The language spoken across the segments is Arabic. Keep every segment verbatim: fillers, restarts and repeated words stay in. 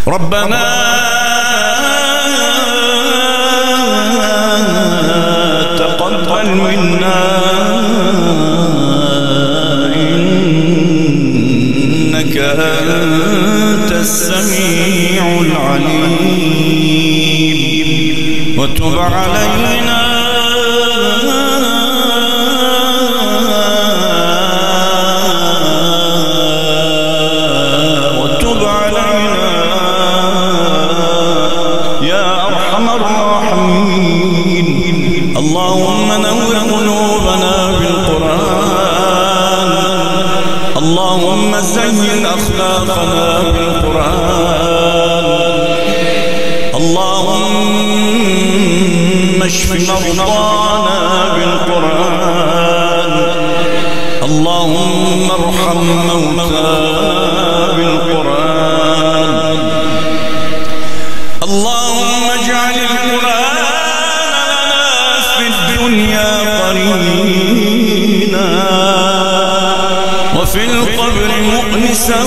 ربنا تقبل منا إنك أنت السميع العليم وتب علينا وتب علينا يا أرحم الراحمين. اللهم نور قلوبنا بالقرآن، اللهم زين أخلاقنا بالقرآن، اللهم اشف مرضانا بالقرآن، اللهم ارحم موتانا بالقرآن، اللهم اجعل القرآن لنا في الدنيا قرينا وفي القبر مؤنسا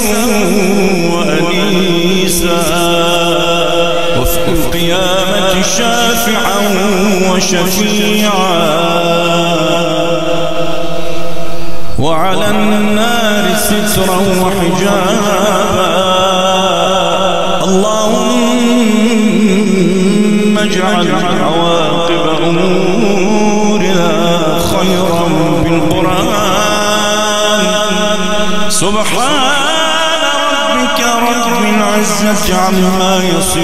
وأنيسا وفي القيامة شافعا وشفيعا وعلى النار سترا وحجابا. اللهم اجعل عواقب أمورنا خيرا بالقرآن. سبحان ربك رب العزة عما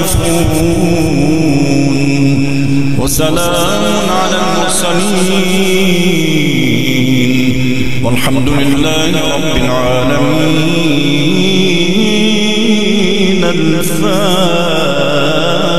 يصفون وسلام على المرسلين والحمد لله رب العالمين. الفاتحة.